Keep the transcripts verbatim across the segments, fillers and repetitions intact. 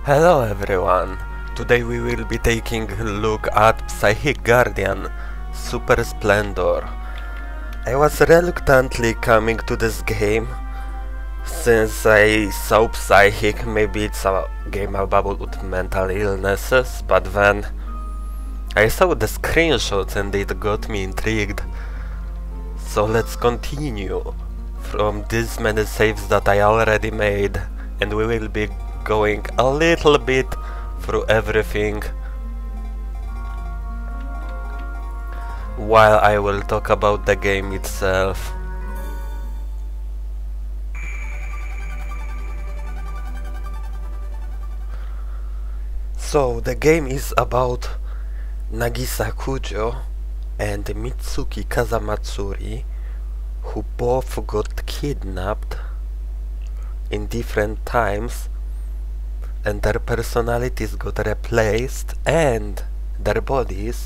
Hello everyone! Today we will be taking a look at Psychic Guardian Super Splendor. I was reluctantly coming to this game since I saw Psychic, maybe it's a game about mental illnesses, but then I saw the screenshots and it got me intrigued. So let's continue from these many saves that I already made, and we will be going a little bit through everything while I will talk about the game itself. So the game is about Nagisa Kujo and Mitsuki Kazamatsuri, who both got kidnapped in different times, and their personalities got replaced and their bodies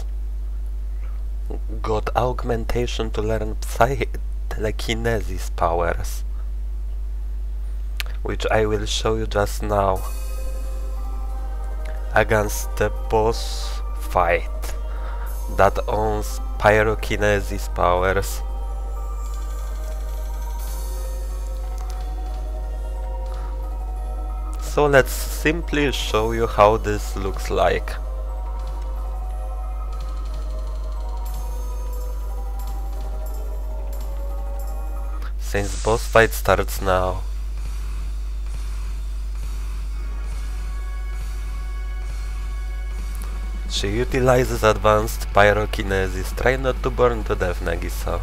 got augmentation to learn psy telekinesis powers, which I will show you just now against the boss fight that owns pyrokinesis powers. So let's simply show you how this looks like. Since boss fight starts now. She utilizes advanced pyrokinesis. Try not to burn to death, Nagisa.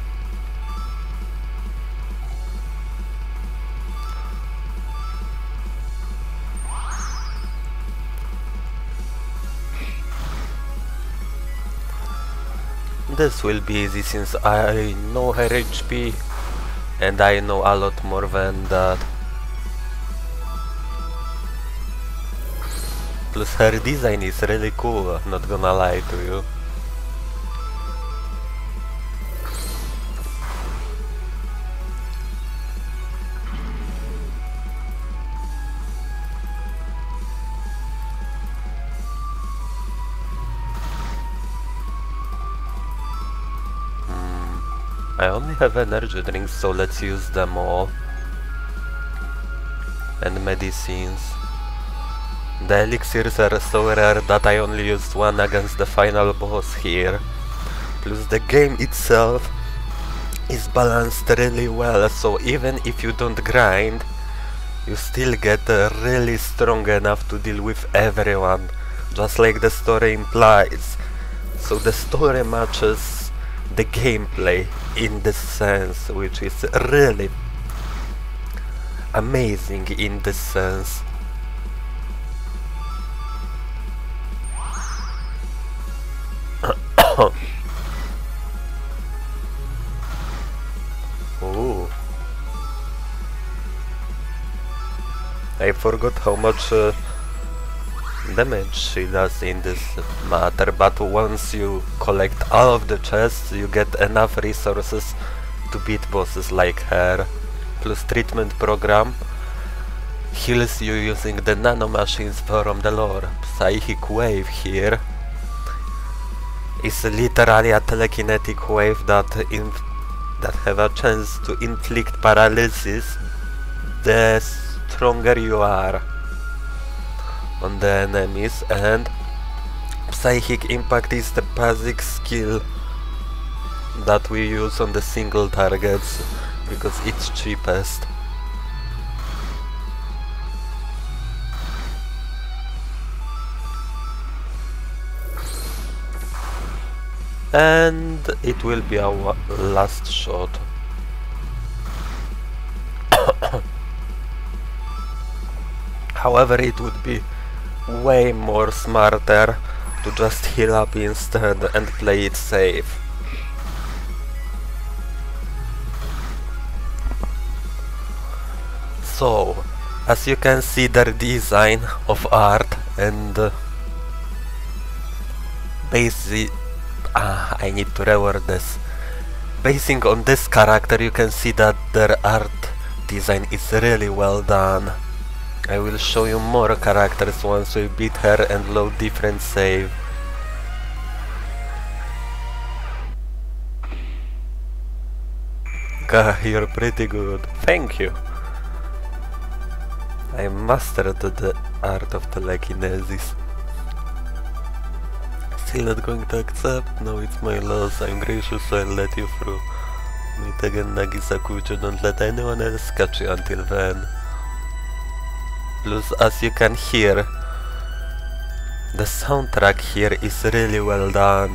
This will be easy since I know her H P and I know a lot more than that. Plus her design is really cool, not gonna lie to you. I only have energy drinks, so let's use them all. And medicines. The elixirs are so rare that I only used one against the final boss here. Plus the game itself is balanced really well, so even if you don't grind, you still get uh, really strong enough to deal with everyone, just like the story implies. So the story matches the gameplay in this sense, which is really amazing in this sense. Ooh. I forgot how much uh, damage she does in this matter, but once you collect all of the chests, you get enough resources to beat bosses like her. Plus treatment program heals you using the nanomachines from the lore. Psychic wave here is literally a telekinetic wave that in that have a chance to inflict paralysis the stronger you are on the enemies, and Psychic Impact is the basic skill that we use on the single targets because it's cheapest. And it will be our last shot. However, it would be way more smarter to just heal up instead and play it safe. So, as you can see, their design of art and uh, basic ah, I need to reword this. Basing on this character, you can see that their art design is really well done. I will show you more characters once we beat her and load different save. Gah, you're pretty good. Thank you. I mastered the art of telekinesis. Still not going to accept? No, it's my loss. I'm gracious, so I'll let you through. Meet again, Nagi-Sakucho. Don't let anyone else catch you until then. Plus, as you can hear, the soundtrack here is really well done.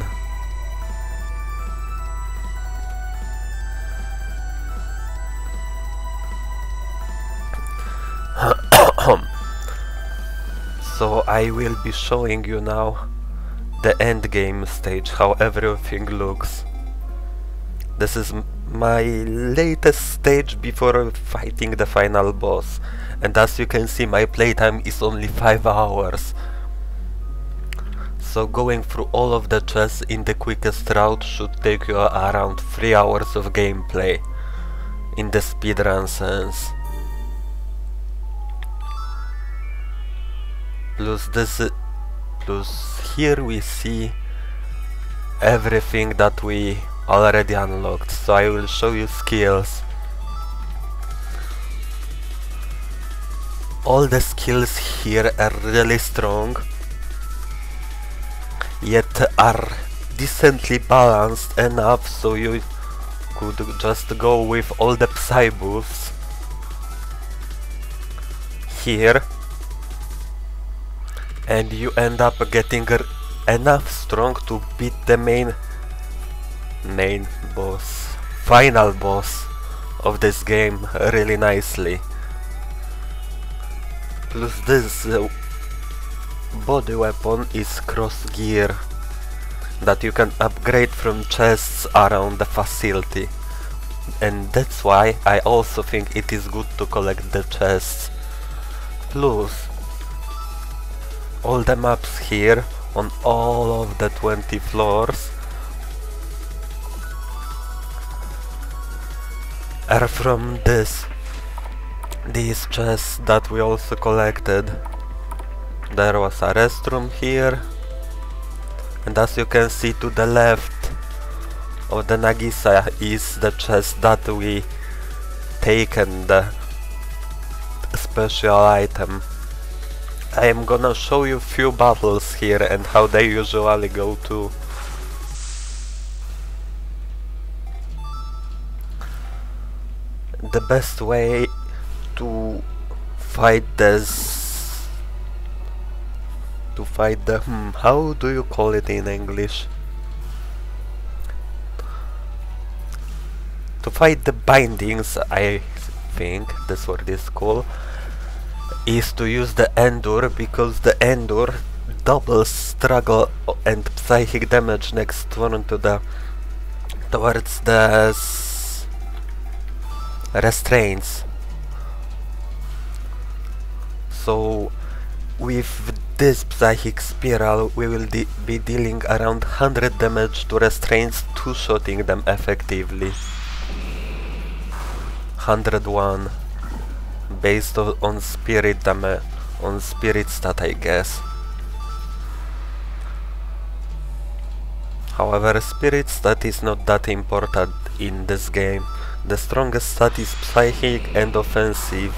So I will be showing you now the end game stage, how everything looks. This is m my latest stage before fighting the final boss, and as you can see, my playtime is only five hours. So going through all of the chests in the quickest route should take you around three hours of gameplay in the speedrun sense. Plus this, plus here we see everything that we already unlocked, so I will show you skills. All the skills here are really strong, yet are decently balanced enough so you could just go with all the Psy boosts here, and you end up getting enough strong to beat the main main boss, final boss of this game really nicely. Plus this uh, body weapon is cross gear that you can upgrade from chests around the facility, and that's why I also think it is good to collect the chests. Plus all the maps here on all of the twenty floors are from this these chests that we also collected. There was a restroom here, and as you can see to the left of the Nagisa is the chest that we taken the special item. I am gonna show you few battles here and how they usually go too. The best way to fight this to fight the hmm, how do you call it in English? To fight the bindings, I think this word is called, is to use the Endure, because the Endure doubles struggle and psychic damage next turn to the towards the s restraints. So with this psychic spiral we will de be dealing around one hundred damage to restraints, two-shotting them effectively. one hundred one based on, on spirit damage, on spirit stat, I guess. However, spirit stat is not that important in this game. The strongest stat is psychic and offensive.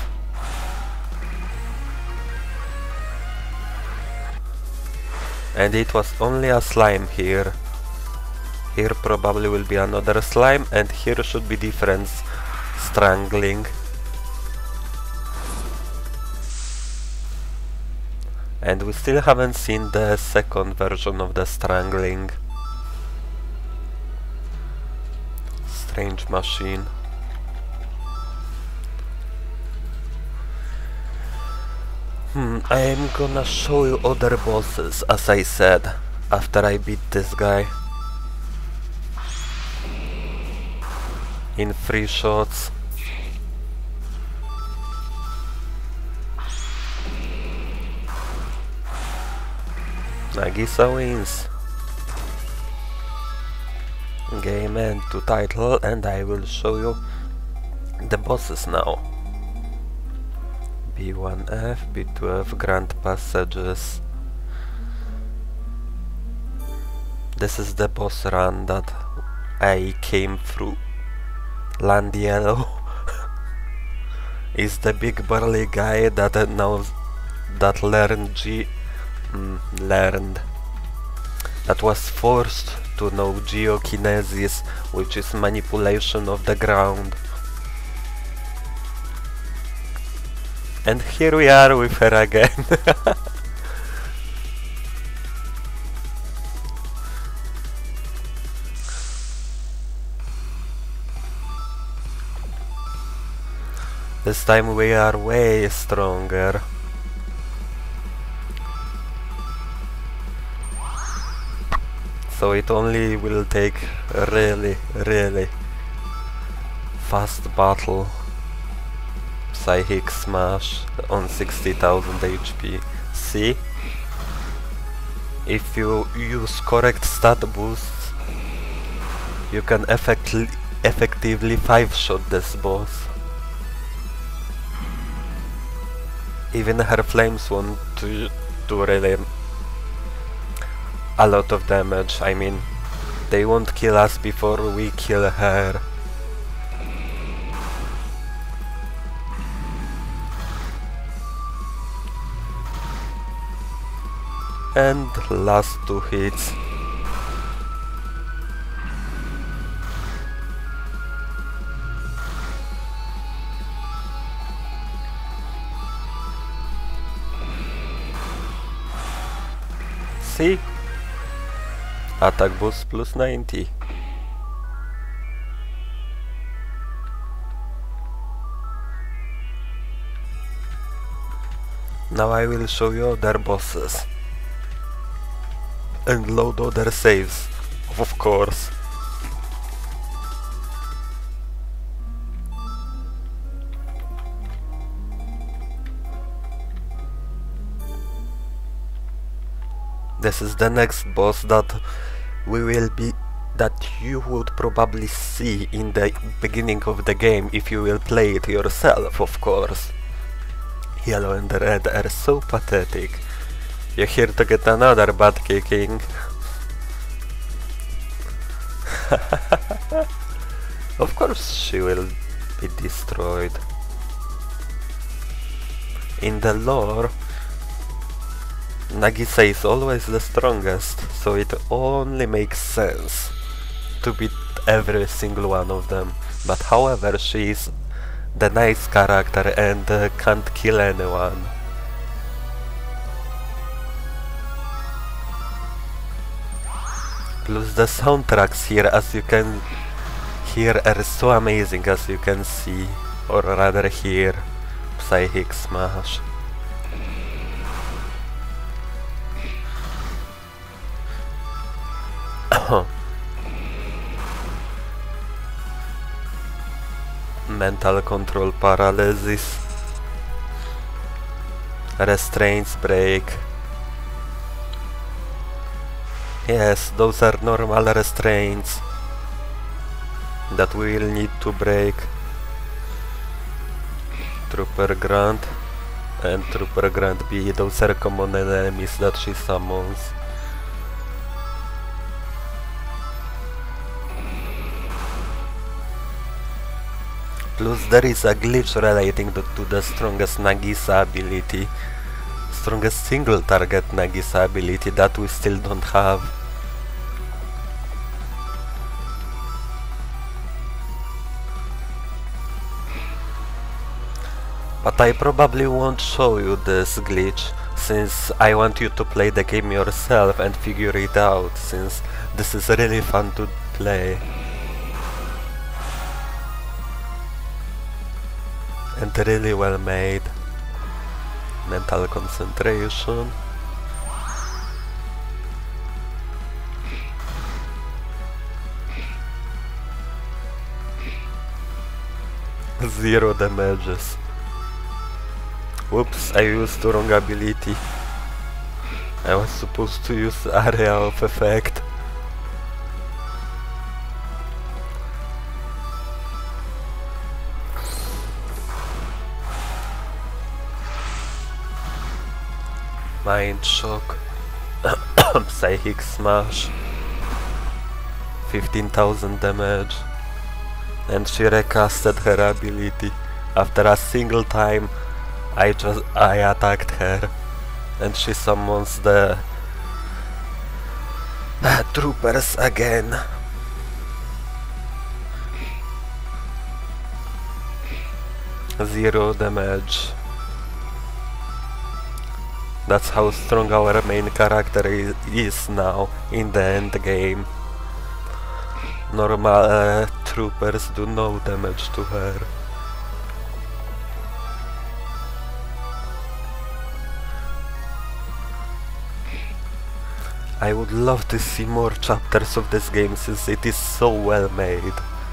And it was only a slime here. Here probably will be another slime, and here should be different strangling. And we still haven't seen the second version of the strangling. Strange machine. Hmm, I am gonna show you other bosses, as I said, after I beat this guy. In three shots. Nagisa wins. Game end to title, and I will show you the bosses now. B one F, B two F, Grand Passages. This is the boss run that I came through. Land Yellow is the big burly guy that knows, that learned G... Mm, learned. That was forced to know geokinesis, which is manipulation of the ground. And here we are with her again. This time we are way stronger. So it only will take a really, really fast battle. Psychic Smash on sixty thousand H P. See? If you use correct stat boosts, you can effectly, effectively five-shot this boss. Even her flames won't do, do really a lot of damage. I mean, they won't kill us before we kill her. And last two hits. See? Attack boost plus ninety. Now I will show you other bosses. And load other saves, of course. This is the next boss that we will be that you would probably see in the beginning of the game if you will play it yourself, of course. Yellow and red are so pathetic. You're here to get another butt kicking. Of course she will be destroyed. In the lore, Nagisa is always the strongest, so it only makes sense to beat every single one of them. But however, she is the nice character and uh, can't kill anyone. Plus the soundtracks here, as you can hear, are so amazing, as you can see, or rather hear. Psychic Smash. Mental control paralysis. Restraints break. Yes, those are normal restraints that we will need to break. Trooper Grunt and Trooper Grunt B, those are common enemies that she summons. Plus there is a glitch relating to, to the strongest Nagisa ability. Strongest single target Nagisa ability that we still don't have. But I probably won't show you this glitch, since I want you to play the game yourself and figure it out, since this is really fun to play. And really well made. Mental concentration. Zero damages. Whoops, I used the wrong ability. I was supposed to use area of effect. Mind Shock, Psychic Smash, fifteen thousand damage, and she recasted her ability. After a single time I just I attacked her and she summons the uh, troopers again. Zero damage. That's how strong our main character is, is now in the end game. Normal uh, troopers do no damage to her. I would love to see more chapters of this game since it is so well made.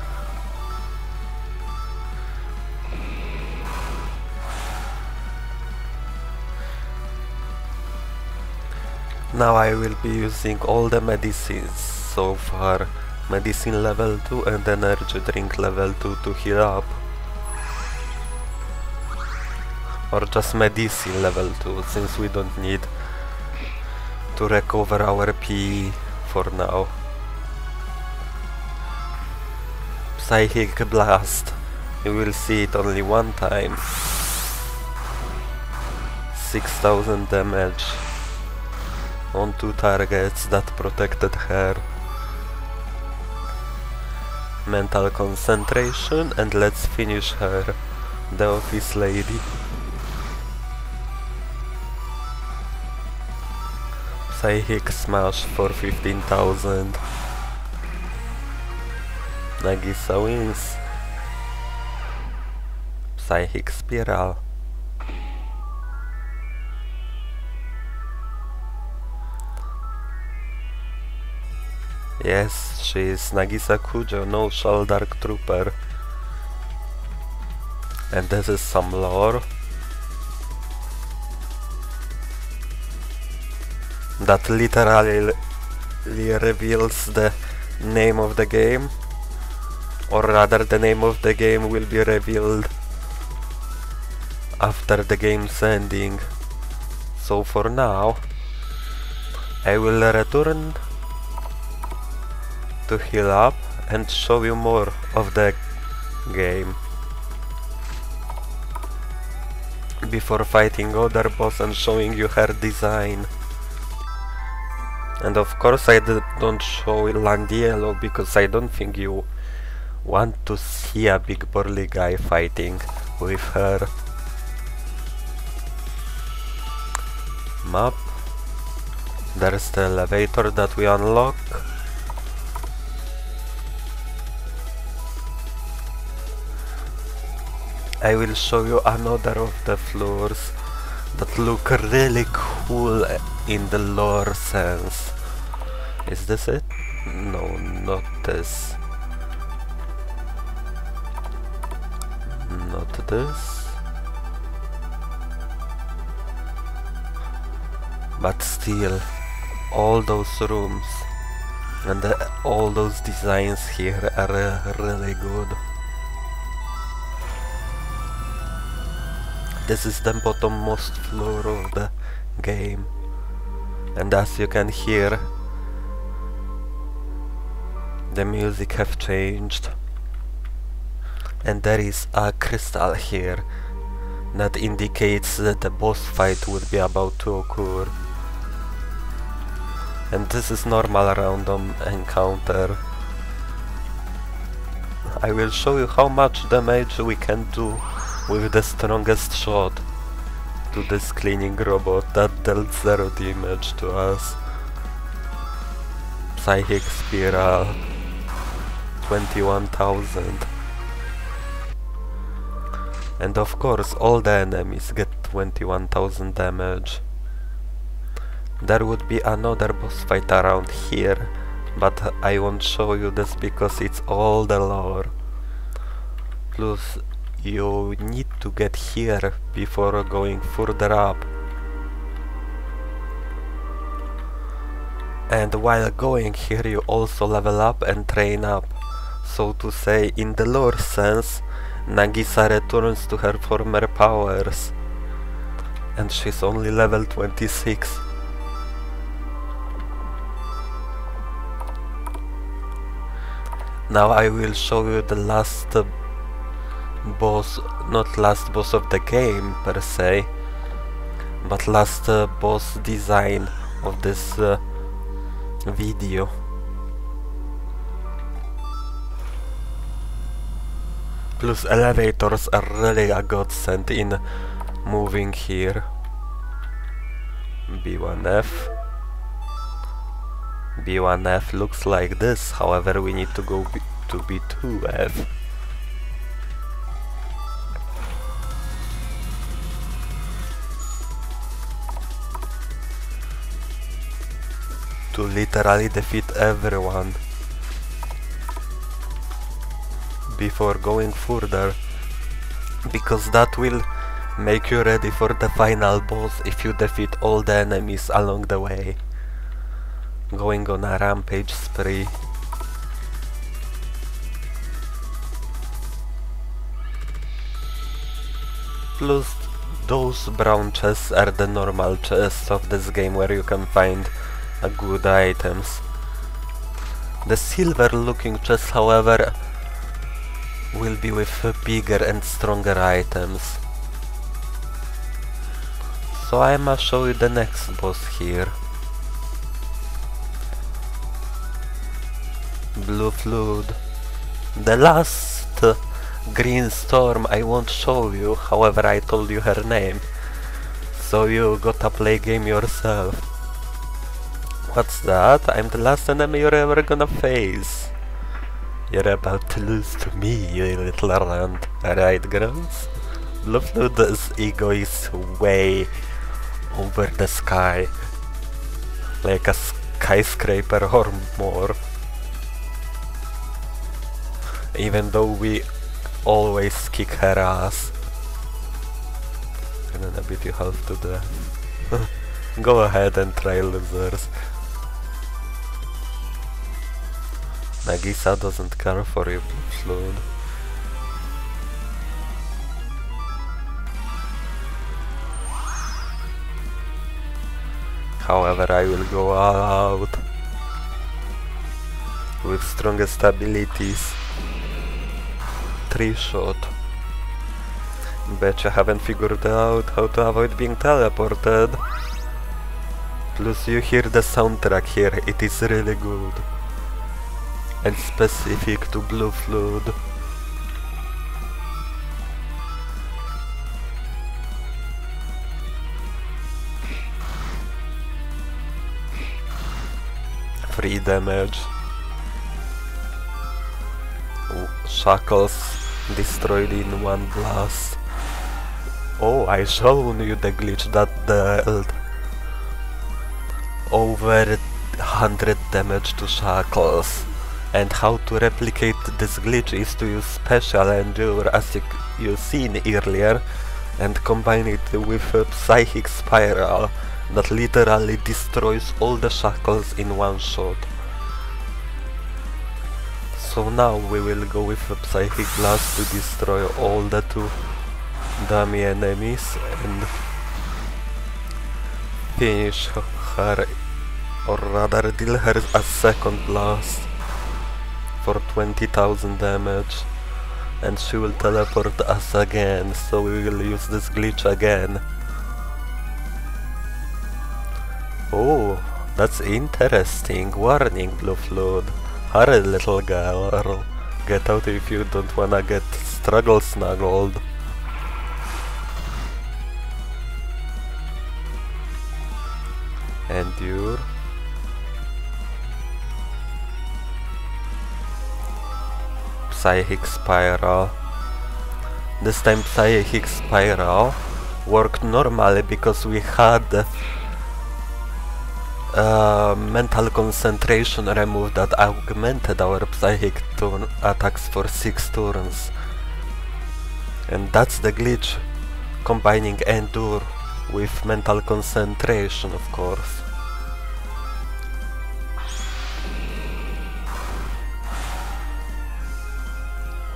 Now I will be using all the medicines so far. Medicine level two and energy drink level two to heal up. Or just medicine level two, since we don't need to recover our P for now. Psychic Blast. You will see it only one time. six thousand damage on two targets that protected her. Mental concentration, and let's finish her, the office lady. Psychic Smash for fifteen thousand. Nagisa wins. Psychic Spiral. Yes, she is Nagisa Kujo, no Shell Dark Trooper. And this is some lore that literally reveals the name of the game, or rather the name of the game will be revealed after the game's ending. So for now I will return to heal up and show you more of the game before fighting other boss and showing you her design. And of course I d don't show Landiello because I don't think you want to see a big burly guy fighting with her. Map. There's the elevator that we unlock. I will show you another of the floors that look really cool in the lore sense. Is this it? No, not this. Not this. But still, all those rooms and the, all those designs here are uh, really good. This is the bottommost floor of the game, and as you can hear, the music have changed, and there is a crystal here that indicates that the boss fight would be about to occur. And this is normal random encounter. I will show you how much damage we can do with the strongest shot to this cleaning robot that dealt zero damage to us. Psychic Spiral, twenty-one thousand. And of course all the enemies get twenty-one thousand damage. There would be another boss fight around here, but I won't show you this because it's all the lore. Plus you need to get here before going further up. And while going here you also level up and train up. So to say, in the lore sense, Nagisa returns to her former powers. And she's only level twenty-six. Now I will show you the last uh, boss, not last boss of the game per se, but last uh, boss design of this uh, video. Plus elevators are really a godsend in moving here. B one F. B one F looks like this, however we need to go B to B two F. To literally defeat everyone before going further, because that will make you ready for the final boss if you defeat all the enemies along the way. Going on a rampage spree. Plus those brown chests are the normal chests of this game where you can find uh, good items. The silver looking chests, however, will be with uh, bigger and stronger items. So I must show you the next boss here. Blue Flood. The last uh, green storm I won't show you, however I told you her name. So you gotta play game yourself. What's that? I'm the last enemy you're ever gonna face. You're about to lose to me, you little runt. Right, Grunts? Blue Flood's ego is way over the sky. Like a skyscraper or more. Even though we always kick her ass. And then a bit you have to do. Go ahead and try, losers. Nagisa doesn't care for you, Flood. However, I will go out with strongest abilities. Three shot. Bet you haven't figured out how to avoid being teleported. Plus you hear the soundtrack here, it is really good. And specific to Blue Flood. Free damage. Ooh, shackles destroyed in one blast. Oh, I shown you the glitch that dealt over one hundred damage to shackles. And how to replicate this glitch is to use special endure as you, you seen earlier and combine it with a psychic spiral that literally destroys all the shackles in one shot. So now we will go with a psychic blast to destroy all the two dummy enemies and finish her, or rather deal her a second blast for twenty thousand damage, and she will teleport us again, so we will use this glitch again. Oh, that's interesting. Warning, Blue Flood. Hurry, little girl. Get out if you don't wanna get struggle snuggled. Endure. Psychic Spiral. This time Psychic Spiral worked normally because we had uh, mental concentration removed that augmented our psychic turn attacks for six turns. And that's the glitch, combining Endure with mental concentration, of course.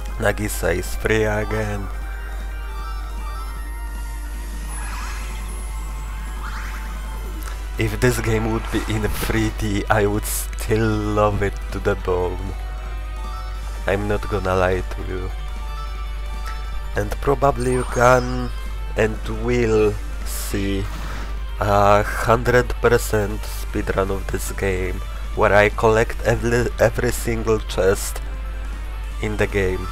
Nagisa is free again. If this game would be in three D, I would still love it to the bone. I'm not gonna lie to you. And probably you can and will see a hundred percent speedrun of this game, where I collect every, every single chest in the game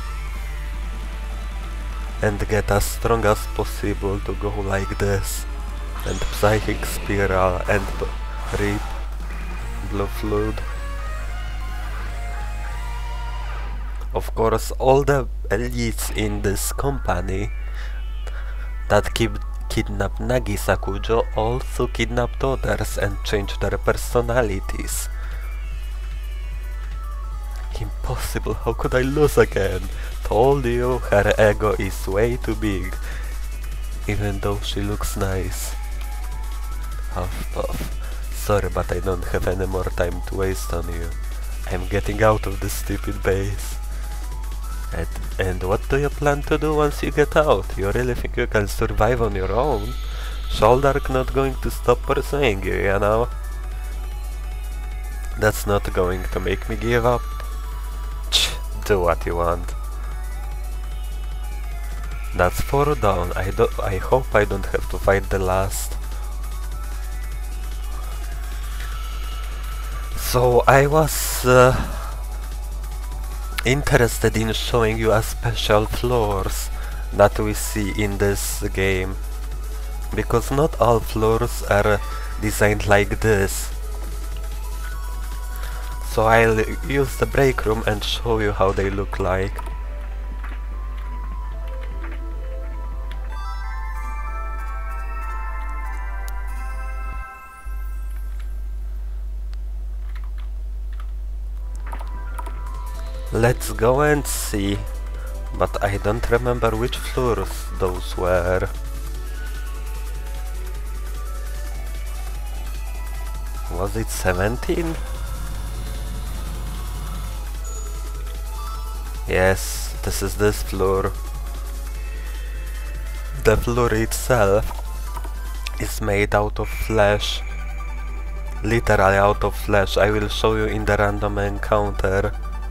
and get as strong as possible to go like this, and Psychic Spiral and Rip Blue Flood. Of course, all the elites in this company that keep kidnap Nagisa Kujo also kidnapped others and changed their personalities. Impossible, how could I lose again? Told you, her ego is way too big, even though she looks nice. Huff puff. Sorry, but I don't have any more time to waste on you. I'm getting out of this stupid base. And, and what do you plan to do once you get out? You really think you can survive on your own? Shulderk not going to stop pursuing you, you know? That's not going to make me give up. Ch, do what you want. That's four down. I do I hope I don't have to fight the last. So I was uh, interested in showing you a special floors that we see in this game, because not all floors are designed like this. So I'll use the break room and show you how they look like. Let's go and see, but I don't remember which floors those were. Was it seventeen? Yes, this is this floor. The floor itself is made out of flesh. Literally out of flesh. I will show you in the random encounter.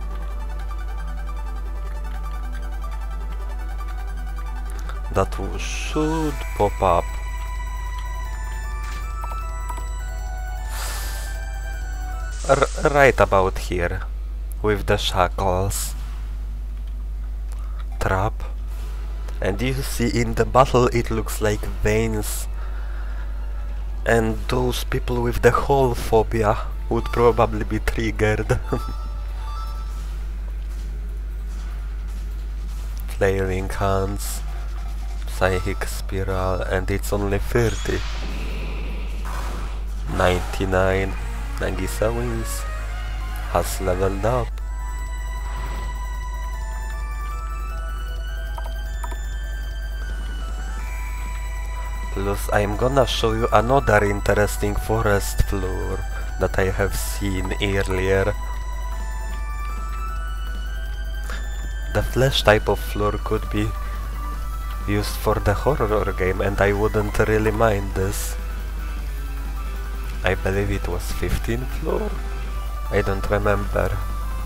That should pop up. R right about here, with the shackles. Trap. And you see in the battle it looks like veins. And those people with the hole phobia would probably be triggered. Flailing hands. Psychic Spiral, and it's only thirty. ninety-nine. Nagisa wins. Has leveled up. Plus I'm gonna show you another interesting forest floor that I have seen earlier. The flesh type of floor could be used for the horror game, and I wouldn't really mind this. I believe it was fifteenth floor? I don't remember.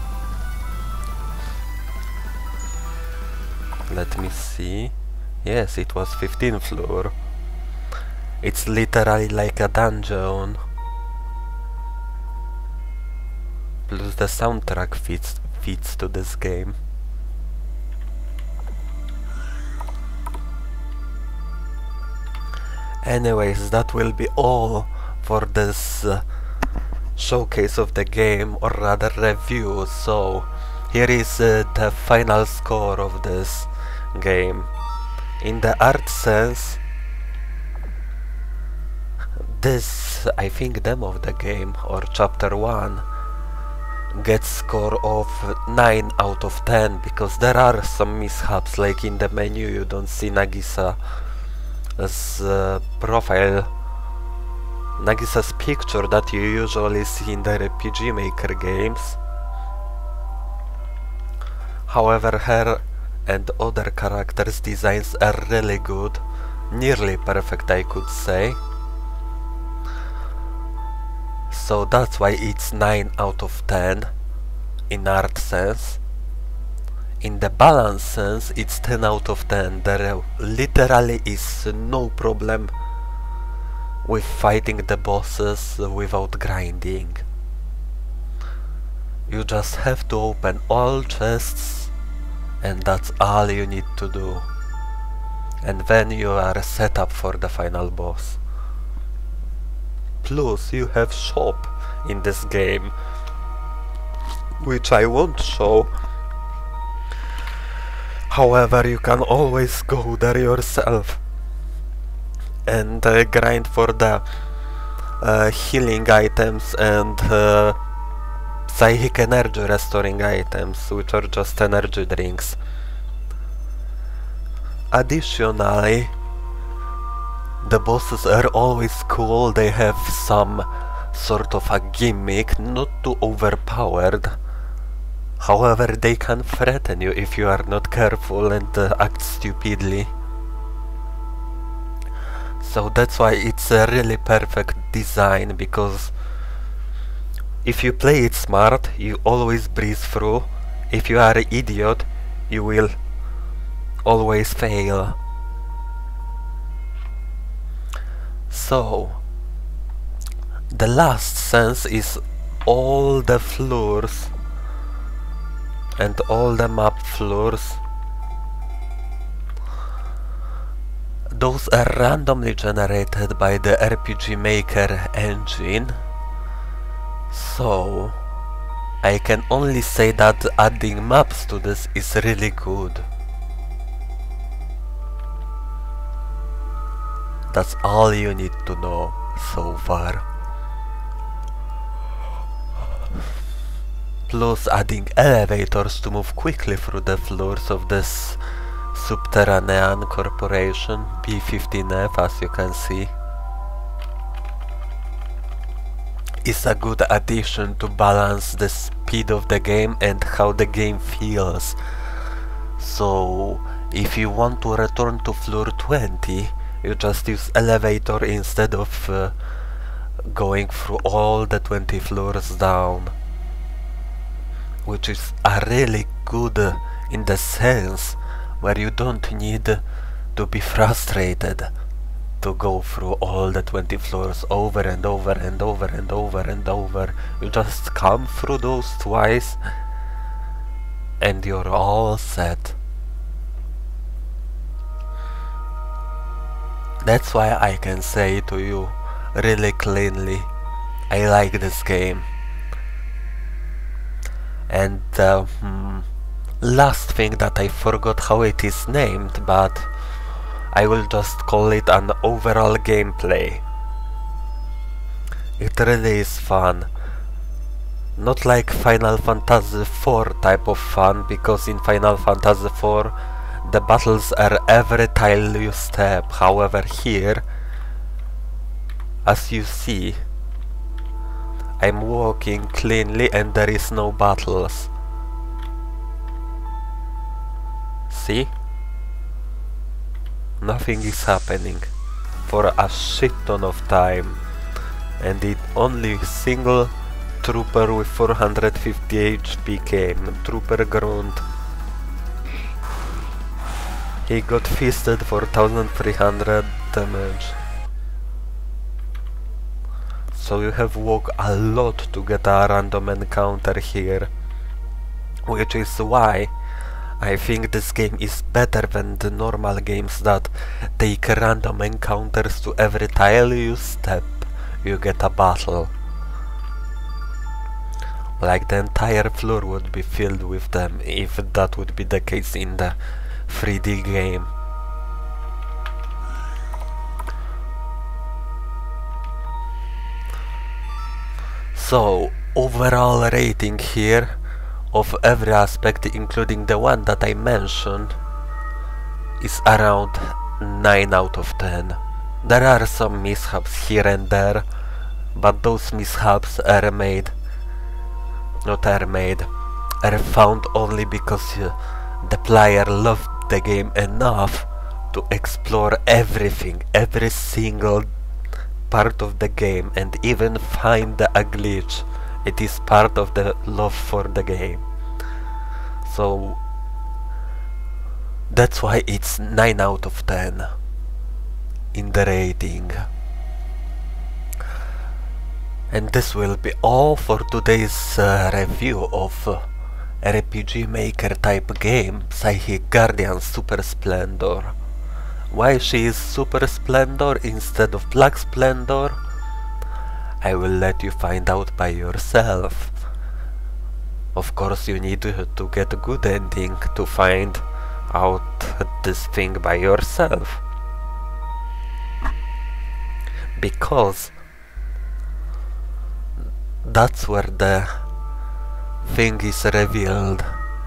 Let me see. Yes, it was fifteenth floor. It's literally like a dungeon. Plus the soundtrack fits, fits to this game. Anyways, that will be all for this uh, showcase of the game, or rather review. So here is uh, the final score of this game. In the art sense, this, I think, demo of the game, or chapter one, gets score of nine out of ten, because there are some mishaps, like in the menu you don't see Nagisa as uh, profile, Nagisa's picture that you usually see in the R P G Maker games. However, her and other characters' designs are really good, nearly perfect I could say. So that's why it's nine out of ten in art sense. In the balance sense, it's ten out of ten. There literally is no problem with fighting the bosses without grinding. You just have to open all chests, and that's all you need to do. And then you are set up for the final boss. Plus, you have shop in this game, which I won't show. However, you can always go there yourself and uh, grind for the uh, healing items and uh, psychic energy restoring items, which are just energy drinks. Additionally, the bosses are always cool. They have some sort of a gimmick, not too overpowered. However, they can threaten you if you are not careful and uh, act stupidly. So that's why it's a really perfect design, because if you play it smart, you always breeze through. If you are an idiot, you will always fail. So, the last sense is all the floors and all the map floors. Those are randomly generated by the R P G Maker engine. So, I can only say that adding maps to this is really good. That's all you need to know so far. Plus adding elevators to move quickly through the floors of this Subterranean Corporation, B fifteen F, as you can see, is a good addition to balance the speed of the game and how the game feels. So, if you want to return to floor twenty, you just use elevator instead of uh, going through all the twenty floors down, which is a really good uh, in the sense where you don't need to be frustrated to go through all the twenty floors over and over and over and over and over. You just come through those twice and you're all set. That's why I can say to you really cleanly, I like this game. And uh, hmm, last thing that I forgot how it is named, but I will just call it an overall gameplay. It really is fun. Not like Final Fantasy four type of fun, because in Final Fantasy four the battles are every tile you step. However, here, as you see, I'm walking cleanly and there is no battles. See? Nothing is happening for a shit ton of time, and it only single trooper with four hundred fifty H P came. Trooper Grunt. He got fisted for one thousand three hundred damage. So you have walked a lot to get a random encounter here, which is why I think this game is better than the normal games that take random encounters. To every tile you step, you get a battle. Like the entire floor would be filled with them if that would be the case in the three D game. So, overall rating here of every aspect, including the one that I mentioned, is around nine out of ten. There are some mishaps here and there, but those mishaps are made, not are made, are found only because uh, the player loved the game enough to explore everything, every single part of the game, and even find a glitch, it is part of the love for the game. So that's why it's nine out of ten in the rating. And this will be all for today's uh, review of uh, R P G Maker type game Psychic Guardian Super Splendor. Why she is Super Splendor instead of Black Splendor, I will let you find out by yourself. Of course you need to, to get a good ending to find out this thing by yourself. Because that's where the thing is revealed.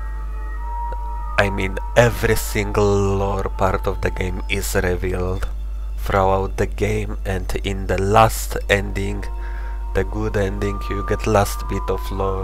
I mean, every single lore part of the game is revealed throughout the game, and in the last ending, the good ending, you get last bit of lore.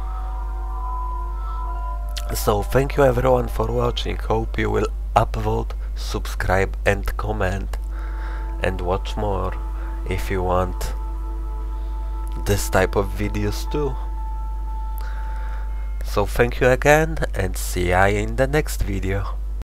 So thank you everyone for watching. Hope you will upvote, subscribe and comment, and watch more if you want this type of videos too. So thank you again, and see ya in the next video.